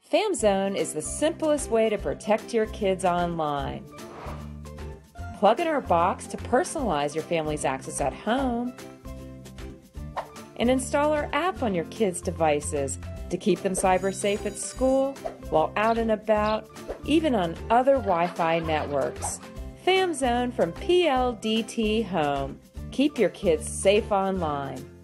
FAMZONE is the simplest way to protect your kids online. Plug in our box to personalize your family's access at home, and install our app on your kids' devices to keep them cyber safe at school, while out and about, even on other Wi-Fi networks. FAMZONE from PLDT Home. Keep your kids safe online.